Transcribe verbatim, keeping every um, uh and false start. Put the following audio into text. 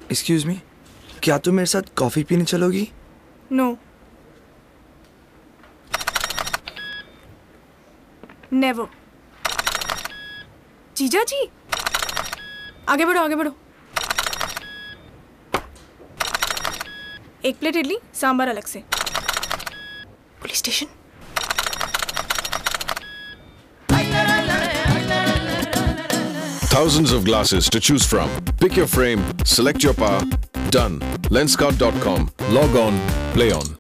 Excuse me, क्या तुम मेरे साथ कॉफी पीने चलोगी? No, never. जीजा जी, आगे बढ़ो आगे बढ़ो। एक प्लेट इडली, सांभर अलग से। Police station. Thousands of glasses to choose from. Pick your frame, select your power. Done. lenskart dot com. Log on, play on.